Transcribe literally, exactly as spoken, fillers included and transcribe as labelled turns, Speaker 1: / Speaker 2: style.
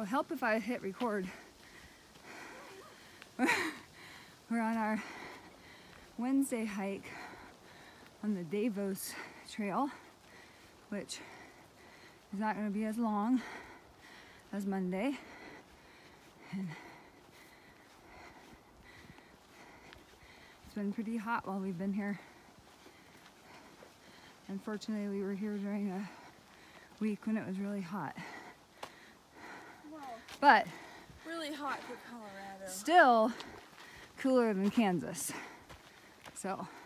Speaker 1: would help if I hit record. We're on our Wednesday hike on the Davos Trail, which is not going to be as long as Monday. And it's been pretty hot while we've been here. Unfortunately, we were here during a week when it was really hot.
Speaker 2: Wow.
Speaker 1: But
Speaker 2: Really hot for Colorado.
Speaker 1: still cooler than Kansas. So